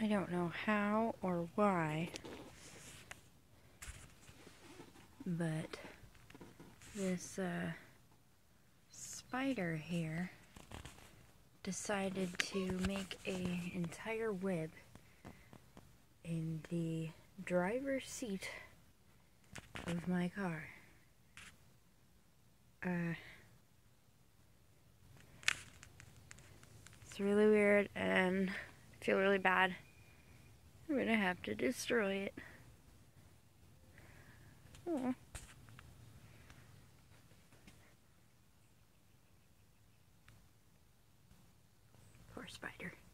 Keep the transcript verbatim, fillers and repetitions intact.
I don't know how or why, but this uh, spider here decided to make an entire web in the driver's seat of my car. Uh, it's really weird and I feel really bad. I'm gonna have to destroy it. Aww. Poor spider.